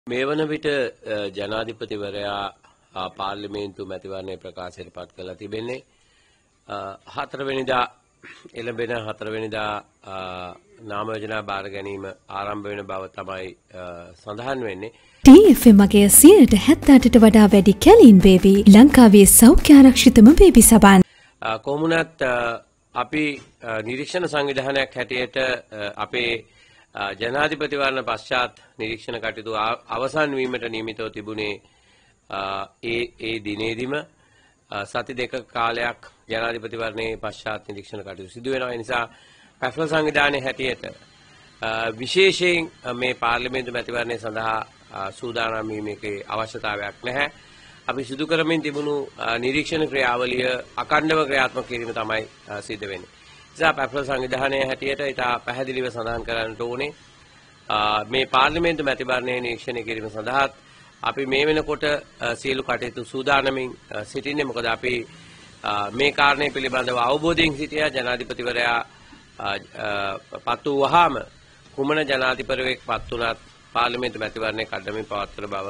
මේ වන විට ජනාධිපතිවරයා පාර්ලිමේන්තු මැතිවරණය ප්‍රකාශයට පත් කළා තිබෙන්නේ 4 වෙනිදා එළඹෙන 4 වෙනිදා නාම යෝජනා බාර ගැනීම ආරම්භ වෙන බව තමයි සඳහන් වෙන්නේ. TFM මගේ 70%ට වඩා වැඩි කැලීන් වේවි ලංකාවේ සෞඛ්‍ය ආරක්ෂිතම බේබි සබන්. කොමුණත් අපි නිරීක්ෂණ සංවිධානයක් හැටියට අපේ ජනාධිපතිවරණ පශ්චාත් නිරීක්ෂණ කටයුතු අවසන් වීමට නියමිතව තිබුණේ ඒ දිනේදීම සති දෙක කාලයක් ජනාධිපතිවරණයේ පශ්චාත් නිරීක්ෂණ කටයුතු සිදු වෙනවා. ඒ නිසා පැෆල් සංවිධානයේ හැටියට විශේෂයෙන් මේ පාර්ලිමේන්තු මැතිවරණය සඳහා සූදානම් වීමේ අවශ්‍යතාවයක් නැහැ. අපි සිදු කරමින් තිබුණු නිරීක්ෂණ ක්‍රියාවලිය අඛණ්ඩව ක්‍රියාත්මක කිරීම තමයි සිද්ධ වෙන්නේ. නිසා පැෆල් සංවිධානයේ හැටියට ඉතා පැහැදිලිව සඳහන් කරන්නට ඕනේ මේ පාර්ලිමේන්තු මැතිවරණයේ නිරීක්ෂණය කිරීම සඳහා අපි මේ වෙනකොට සියලු කටයුතු සූදානමින් සිටින්නේ. මොකද අපි මේ කාරණේ පිළිබඳව අවබෝධයෙන් සිටියා. ජනාධිපතිවරයා පත් වූ වහාම කුමන ජනාධිපතිවරයෙක් පත් වුණත් පාර්ලිමේන්තු මැතිවරණය කඩමින් පවත්වන බව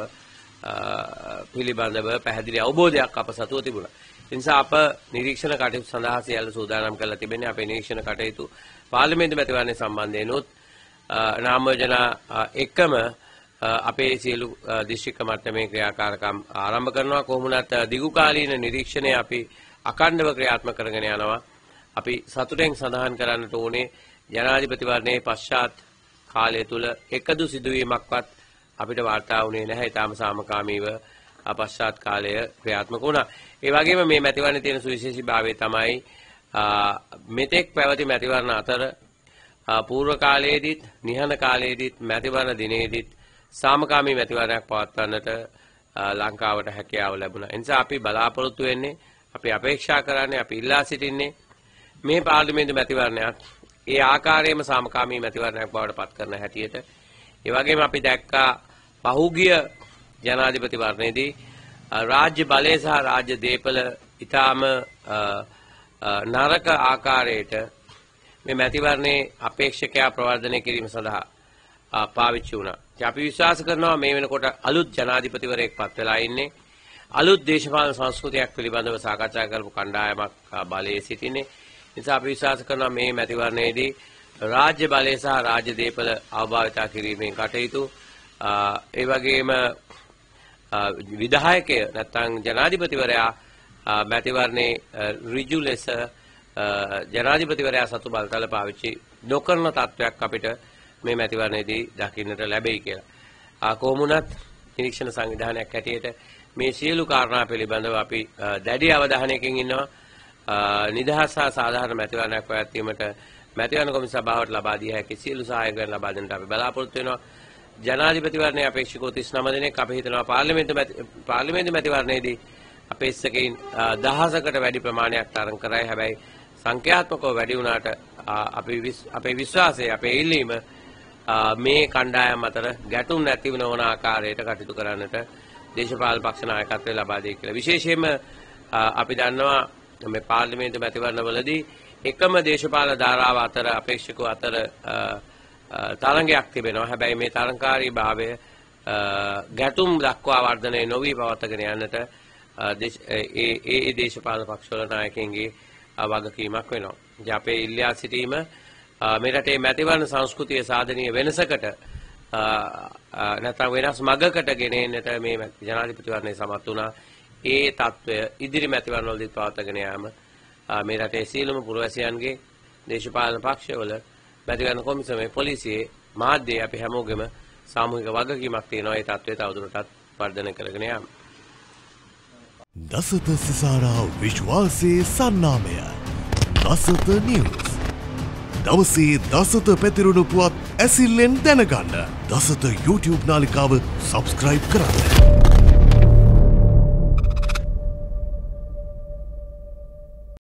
පිළිබඳව පැහැදිලි අවබෝධයක් අප සතුව තිබුණා. ඒ නිසා අප නිරීක්ෂණ කටයුතු සඳහා සියල්ල සූදානම් කරලා තිබෙන්නේ. අපේ නිරීක්ෂණ කටයුතු පාර්ලිමේන්තු මැතිවරණය සම්බන්ධයෙන් උත් නාම යෝජනා එකම අපේ සියලු දිස්ත්‍රික්ක මට්ටමේ ක්‍රියාකාරකම් ආරම්භ කරනවා. කොහොමුණත් දිගු කාලීන නිරීක්ෂණය අපි අඛණ්ඩව ක්‍රියාත්මක කරගෙන යනවා. අපි සතුටෙන් සඳහන් කරන්නට ඕනේ ජනාධිපතිවරණයේ පශ්චාත් කාලය තුල එකදු සිදුවීමක්වත් අපිට වාර්තා වුණේ නැහැ. ඊටාම සාමකාමීව පශ්චාත් කාලය ක්‍රියාත්මක වුණා. ඒ වගේම මේ මැතිවරණයේ තියෙන සුවිශේෂීභාවය තමයි මෙතෙක් පැවති මැතිවරණ අතර පූර්ව කාලයේදීත් නිහඬ කාලයේදීත් මැතිවරණ දිනේදීත් සාමකාමී මැතිවරණයක් පවත්වන්නට ලංකාවට හැකියාව ලැබුණා. ඒ නිසා අපි බලාපොරොත්තු වෙන්නේ, අපි අපේක්ෂා කරන්නේ, අපි ඉල්ලා සිටින්නේ මේ පාර්ලිමේන්තු මැතිවරණයක් ඒ ආකාරයෙන්ම සාමකාමී මැතිවරණයක් බවට පත් කරන හැටියට. ඒ වගේම අපි දැක්කා පහුගිය ජනාධිපතිවරණයේදී රාජ්‍ය බලය සහ රාජ්‍ය දේපල ඊටාම නරක ආකාරයට මේ මැතිවරණයේ අපේක්ෂකයා ප්‍රවර්ධනය කිරීම සඳහා පාවිච්චි වුණා. අපි විශ්වාස කරනවා මේ වෙනකොට අලුත් ජනාධිපතිවරයෙක් පත් වෙලා ඉන්නේ. අලුත් දේශපාලන සංස්කෘතියක් පිළිබඳව සාකච්ඡා කරපු කණ්ඩායමක් බලයේ සිටින්නේ. නිසා අපි විශ්වාස කරනවා මේ මැතිවරණයේදී රාජ්‍ය බලය සහ රාජ්‍ය දේපල අවභාවිතා කිරීමෙන් කටයුතු ඒ වගේම විධායකය නැත්නම් ජනාධිපතිවරයා මැතිවරණයේ ඍජු ලෙස ජනාධිපතිවරයා සතු බලතල පාවිච්චි නොකරන තත්වයක් අපිට මේ මැතිවරණයේදී දකින්නට ලැබෙයි කියලා. කොහොමුණත් නිරීක්ෂණ සංවිධානයක් හැටියට මේ සියලු කාරණා පිළිබඳව අපි දැඩි අවධානයකින් ඉන්නවා. නිදහස් සහ සාධාරණ මැතිවරණයක් පැවැත්වීමට මැතිවරණ කොමිසම සභාවට ලබා දිය හැකි සියලු සහායකයන් ලබා දෙන්නට අපි බලාපොරොත්තු වෙනවා. ජනාධිපතිවරණයේ අපේක්ෂකව 39 දෙනෙක් අපි හිතනවා පාර්ලිමේන්තු මැතිවරණයේදී අපේක්ෂකයින් 1000කට වැඩි ප්‍රමාණයක් තරඟ කරයි. හැබැයි සංඛ්‍යාත්මකව වැඩි වුණාට අපේ විශ්වාසය, අපේ ඉල්ලීම මේ කණ්ඩායම් අතර ගැටුම් නැති වෙන ඕන ආකාරයට කටයුතු කරන්නට දේශපාලන පක්ෂ නායකත්වය ලබා දෙයි කියලා. විශේෂයෙන්ම අපි දන්නවා මේ පාර්ලිමේන්තු මැතිවරණවලදී එකම දේශපාලන ධාරාව අතර අපේක්ෂකව අතර තරඟයක් තිබෙනවා. හැබැයි මේ තරඟකාරී භාවය ගැටුම් දක්වා වර්ධනය නොවි පවත්වාගෙන යන්නට ඒ දේශපාලන පක්ෂවල නායකයන්ගේ වගකීමක් වෙනවා. ඉතින් අපේ ඉල්ලා සිටීම මේ රටේ මැතිවරණ සංස්කෘතිය සාධනීය වෙනසකට නැත්නම් වෙනස් මගකට ගෙන එන්නට මේ ජනාධිපතිවරණය සමත් වුණා. ඒ తত্ত্বය ඉදිරි මැතිවරණවලදී පවත්වාගෙන යාම මේ රටේ සියලුම පුරවැසියන්ගේ දේශපාලන පක්ෂවල මැතිවරණ කොමිසමේ පොලිසියේ මාධ්‍යයේ අපි හැමෝගෙම සාමූහික වගකීමක් තියෙනවා. ඒ తত্ত্বය තවදුරටත් වර්ධනය කරගෙන යාම. දසත සිසාරා විශ්වාසයේ සන්නාමය දසත නිවුස්. දවසේ දසත පැතිරුණු පුවත් ඇසිල්ලෙන් දැනගන්න දසත YouTube නාලිකාව සබ්ස්ක්‍රයිබ් කරන්න.